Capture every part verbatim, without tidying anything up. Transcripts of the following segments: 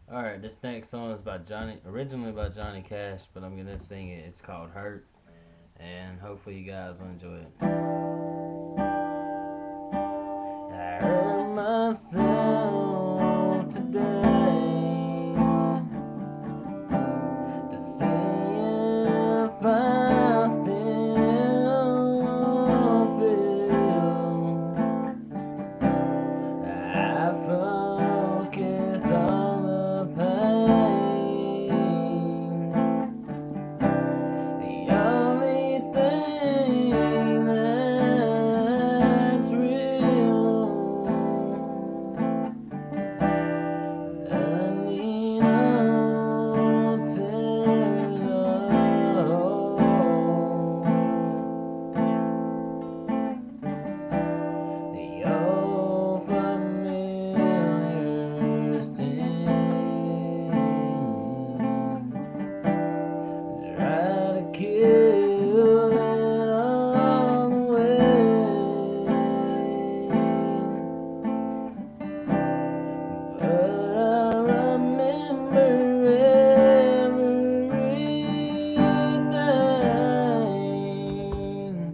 Alright, this next song is by Johnny, originally by Johnny Cash, but I'm gonna sing it. It's called Hurt, and hopefully you guys will enjoy it. I hurt myself today to see if I still feel. I focus on the pain. The only thing that's real. I need no the old familiar sting. Try to kill it all away, but I remember everything.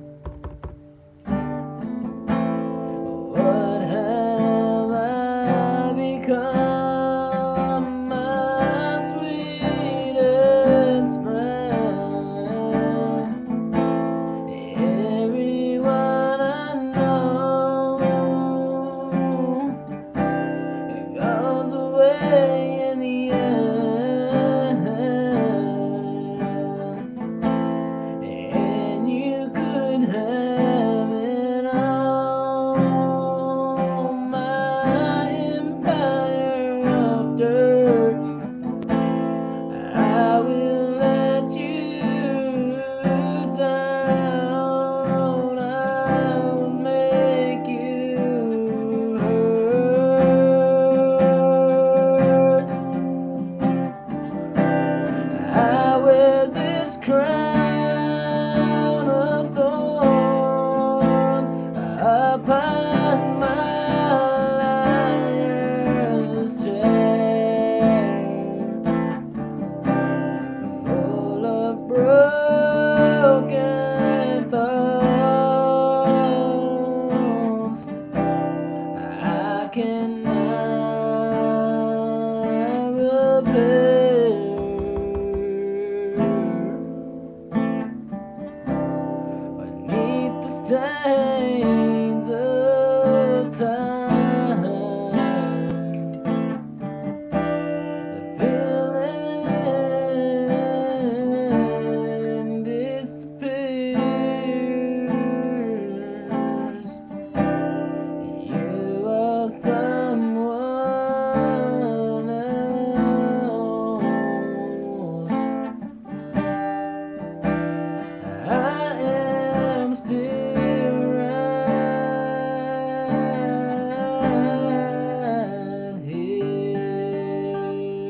What have I become, my sweetest friend? Everyone I know goes away in the end, and you could have it all, my empire of dirt. I will let you down, I'll make you hurt. I wear this crown of thorns upon my liar's chair, full of broken thoughts I cannot repair. Beneath the stains of time, the feeling disappears. You are someone else. I am still right here.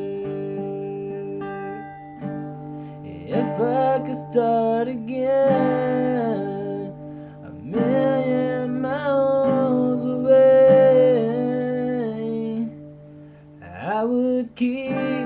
If I could start again, a million miles away, I would keep